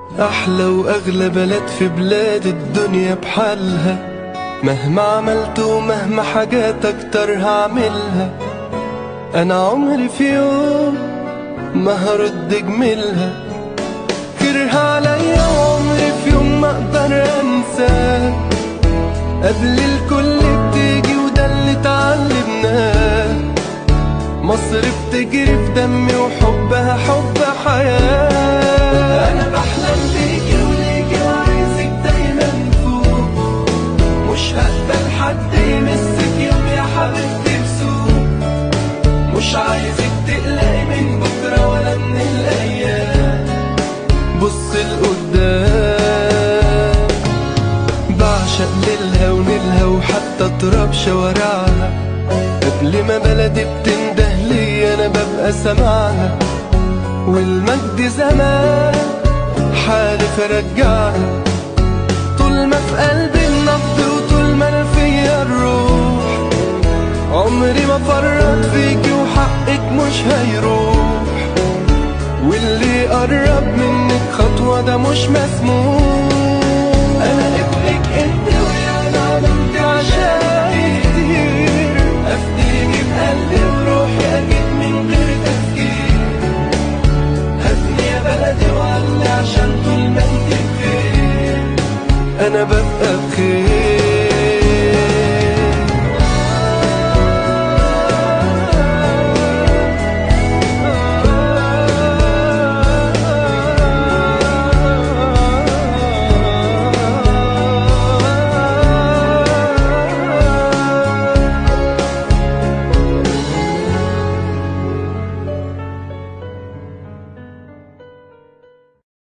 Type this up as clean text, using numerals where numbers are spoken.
أحلى وأغلى بلد في بلاد الدنيا بحالها، مهما عملت ومهما حاجات أكتر هعملها. أنا عمري في يوم ما هرد جميلها، كره عليا وعمري في يوم ما أقدر أنساه. قبل الكل بتيجي وده اللي اتعلمناه، مصر بتجري في دمي وحبها حب حياة. أنا بحلم بيكي وليكي وعايزك دايما فوق، مش هقبل حد يمسك يوم يا حبيبتي بسوق. مش عايزك تقلقي من بكرة ولا من الأيام، بص لقدام. بعشق ليلها ونيلها وحتى تراب شوارعها، قبل ما بلدي بتنده لي أنا ببقى سامعها. والمجد زمان حالف أرجعها، طول ما في قلبي النبض وطول ما أنا فيا الروح. عمري ما فرط فيكي وحقك مش هيروح، واللي يقرب منك خطوة ده مش مسموح. أنا ابنك انت ويانا عملت عشاني كتير، أفديكي بقلبي وروحي أكيد من غير تفكير. هبني يا بلدي وعلي عشان طول ما انت بخير. أنا ببقى